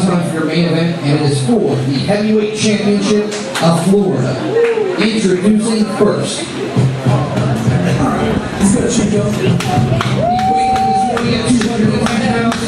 time for your main event, and it is for the Heavyweight Championship of Florida. Introducing first. Let's go, Chico. He weighed in this morning at 210 pounds.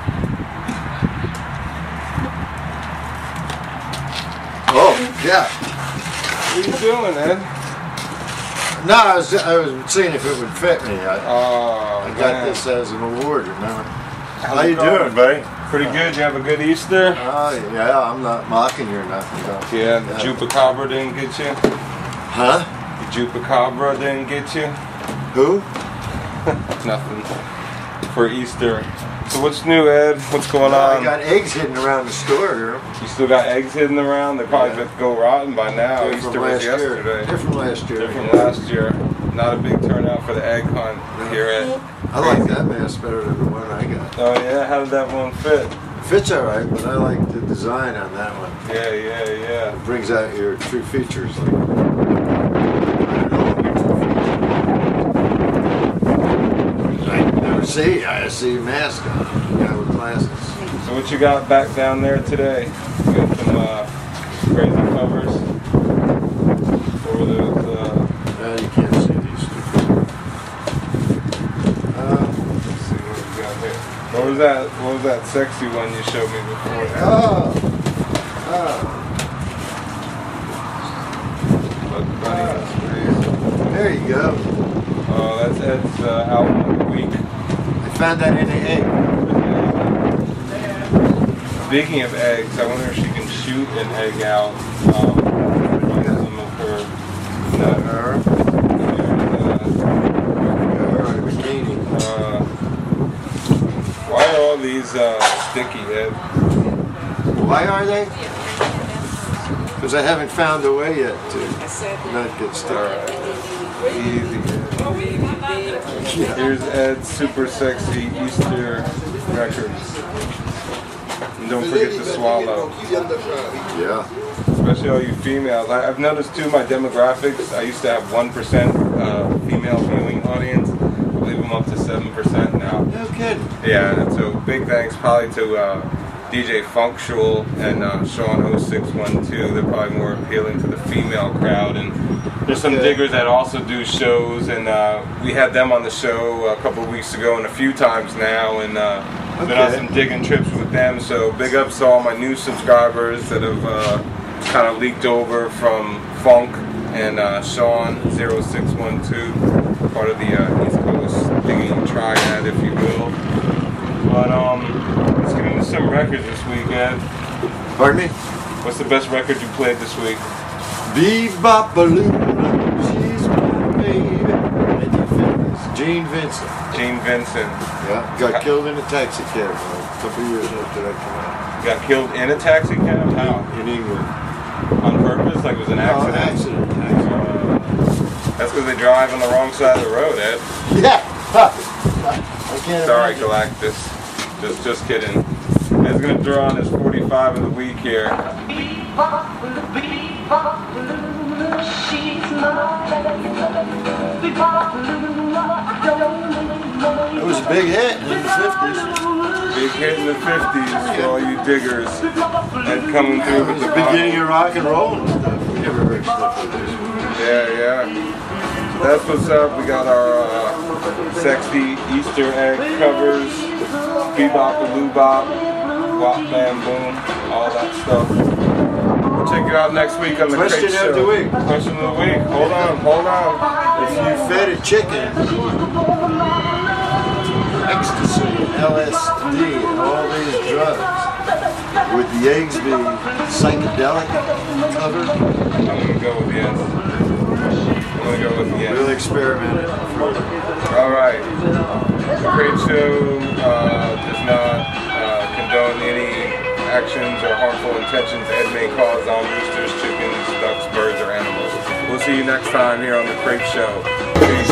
Oh, yeah. What are you doing, Ed? No, I was seeing if it would fit me. I got man. this as an award, remember? How you doing, buddy? Pretty good. You have a good Easter? Oh, yeah, I'm not mocking you or nothing. Yeah, the Chupacabra didn't get you? Huh? The Chupacabra didn't get you? Who? Nothing. For Easter. So what's new, Ed? What's going on? I got eggs hidden around the store here. You still got eggs hidden around? They're probably about to go rotten by now. Different Easter was yesterday. Different last year. Different last year. Not a big turnout for the egg hunt here at. I like that mask better than the one I got. Oh yeah? How did that one fit? It fits alright, but I like the design on that one. Yeah. It brings out your true features. I see a mask on, guy with glasses. So what you got back down there today? You got some crazy covers for those. You can't see these two. Let's see what we got here. What was that sexy one you showed me before? There you go. Oh, that's Ed's album of the week. I found that in the egg. Speaking of eggs, I wonder if she can shoot an egg out on some of her bikini. Why are all these sticky, Ed? Why are they? Because I haven't found a way yet to not get stuck. Easy. Here's Ed's super sexy Easter records. And don't forget to swallow. Yeah. Especially all you females. I've noticed too my demographics. I used to have 1% female viewing audience. I believe I'm up to 7% now. No kidding. Yeah, and so big thanks probably to DJ Functional and Sean 0612. They're probably more appealing to the female crowd. And there's some diggers that also do shows, and we had them on the show a couple of weeks ago and a few times now, and been on some digging trips with them. So big ups to all my new subscribers that have kind of leaked over from Funk and Sean 0612, part of the East Coast digging triad, if you will. But let's get into some records this week, Ed. Pardon me? What's the best record you played this week? Bebop-a-loo, she's my baby. 1950s. Gene Vincent. Gene Vincent. Yeah, got killed in a taxi cab a couple years after that came out. Got killed in a taxi cab? How? In England. On purpose? Like it was an accident? No, an accident. That's because they drive on the wrong side of the road, Ed. Yeah. Huh. I can't Sorry, imagine. Galactus. Just kidding. Ed's gonna throw on his 45 of the week here. It was a big hit in the 50s. Big hit in the 50s for all you diggers. Ed coming through It with was the the beginning of rock and roll and stuff. We never heard stuff like this. Yeah. That's what's up. We got our sexy Easter egg covers, bebop-a-loo-bop, wop bam boom, all that stuff. We'll check it out next week on the Question Crate Show. of the week. Question of the week. Hold on. If you fed a chicken ecstasy, LSD, and all these drugs, would the eggs be psychedelic covered? I'm going to go with yes. We'll experiment it further. All right. The Crate Show does not condone any actions or harmful intentions Ed may cause on roosters, chickens, ducks, birds, or animals. We'll see you next time here on the Crate Show. Peace.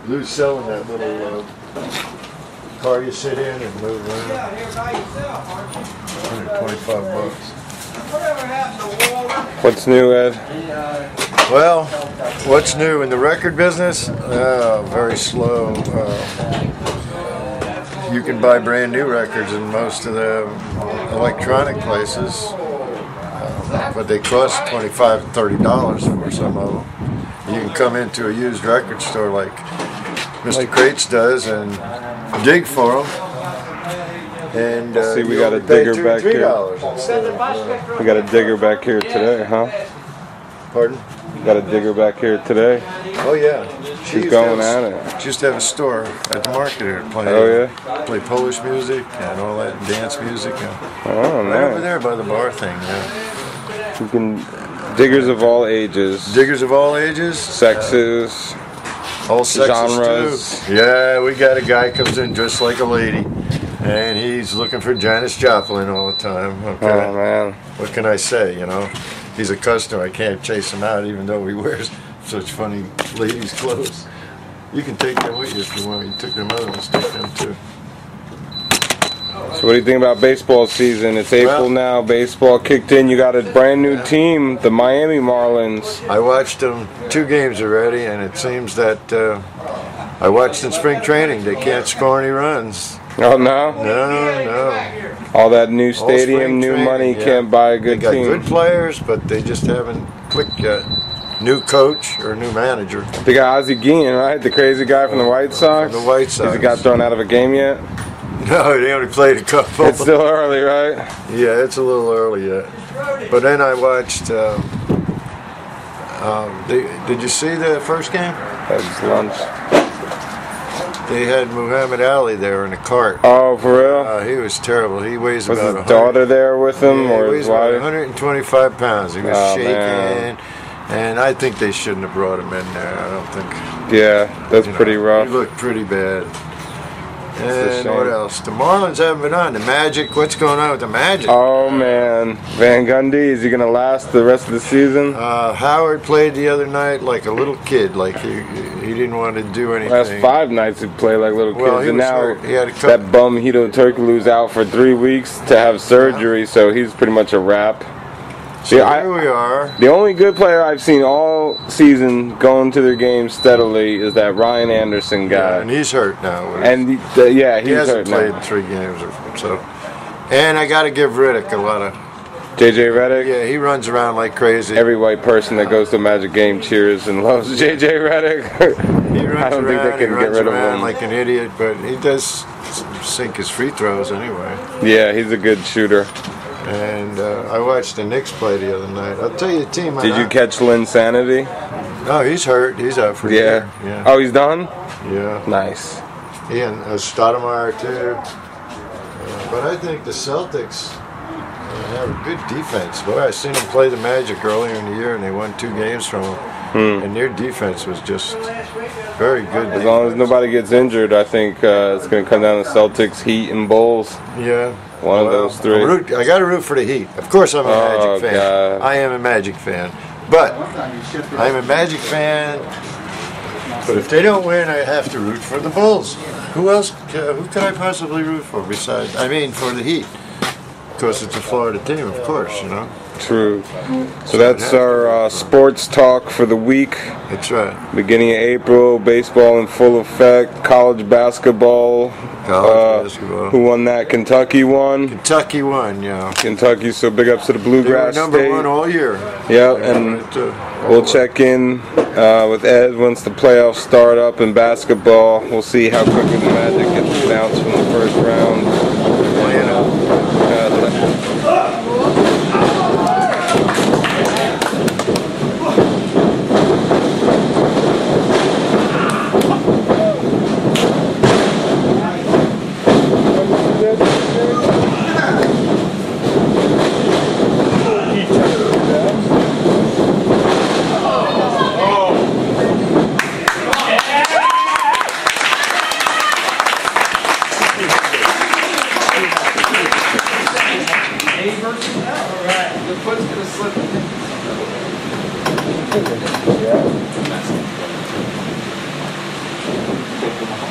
Lou's selling that little car you sit in and move around. 125 bucks. What's new, Ed? Well, what's new in the record business? Very slow. You can buy brand new records in most of the electronic places, but they cost $25 to $30 for some of them. You can come into a used record store like Mr. Crates does and dig for them. And see, we got a digger back here. We got a digger back here today, huh? Pardon? We got a digger back here today. Oh yeah. She's going at it. She used to have a store at the market here, play Polish music and all that dance music. Oh, right nice. over there by the bar thing. Yeah. You can diggers of all ages. Diggers of all ages, sexes, all sexes genres. Too. Yeah, we got a guy comes in dressed like a lady, and he's looking for Janis Joplin all the time. Okay. Oh man. What can I say? You know, he's a customer. I can't chase him out, even though he wears such funny ladies' clothes. You can take them with you if you want. You took them other ones, take them too. So what do you think about baseball season? It's April now. Baseball kicked in. You got a brand new team, the Miami Marlins. I watched them 2 games already, and it seems that I watched in spring training. They can't score any runs. Oh no? No. All that new stadium, new money can't buy a good team. They got good players, but they just haven't clicked yet. New coach or new manager. They got Ozzie Guillen, right? The crazy guy from the White Sox. From the White Sox. Has he got thrown out of a game yet? No, they only played a couple. It's still early, right? Yeah, it's a little early yet. But then I watched. Did you see the first game? That was lunch. They had Muhammad Ali there in a cart. Oh, for real? He was terrible. He weighs was about. His daughter there with him, or he his weighs about wife? 125 pounds. He was shaking, man. and I think they shouldn't have brought him in there. I don't think. Yeah, that's pretty rough. He looked pretty bad. And what else? The Marlins haven't been on. The Magic, what's going on with the Magic? Oh man, Van Gundy, is he going to last the rest of the season? Howard played the other night like a little kid, like he didn't want to do anything. Last 5 nights he played like little kids, and now he had that bum Hito Turkoglu's out for 3 weeks to have surgery, so he's pretty much a wrap. So here we are. The only good player I've seen all season going to their games steadily is that Ryan Anderson guy. Yeah, and he's hurt now. And he's he hurt hasn't played now. 3 games or so. And I got to give Riddick a lot of. JJ Redick? Yeah, he runs around like crazy. Every white person that goes to a Magic game cheers and loves JJ Redick. He runs I don't think they can get rid of him. Like an idiot, but he does sink his free throws anyway. Yeah, he's a good shooter. And I watched the Knicks play the other night. I'll tell you the team. Did you catch Linsanity? No, he's hurt. He's out for a year. Yeah. Oh, he's done? Yeah. Nice. He and Stoudemire too. But I think the Celtics have a good defense. Boy, I seen them play the Magic earlier in the year, and they won 2 games from them. And their defense was just very good. As long as nobody gets injured, I think it's going to come down to Celtics, Heat, and Bulls. Yeah. One of those 3. I got to root for the Heat. Of course, I'm a Magic fan. God. I am a Magic fan. But I'm a Magic fan. But if they don't win, I have to root for the Bulls. Who else? Who could I possibly root for besides? I mean, for the Heat. Because it's a Florida team, of course, you know. True. So that's our sports talk for the week. That's right. Beginning of April, baseball in full effect, college basketball. Basketball. Who won that? Kentucky won. Kentucky won, yeah. Kentucky, so big ups to the Bluegrass They were number State. 1 all year. Yeah, and we'll check in with Ed once the playoffs start up in basketball. We'll see how quickly the Magic gets bounced from the first round.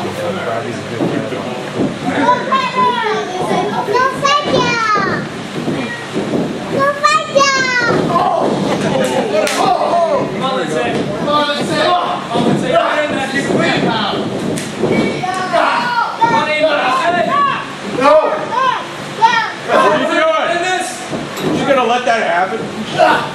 What are you doing? You're gonna let that happen?